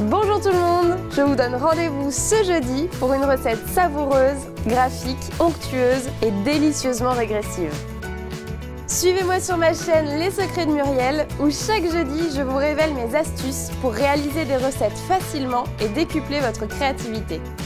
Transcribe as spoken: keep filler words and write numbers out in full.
Bonjour tout le monde, je vous donne rendez-vous ce jeudi pour une recette savoureuse, graphique, onctueuse et délicieusement régressive. Suivez-moi sur ma chaîne Les Secrets de Muriel où chaque jeudi je vous révèle mes astuces pour réaliser des recettes facilement et décupler votre créativité.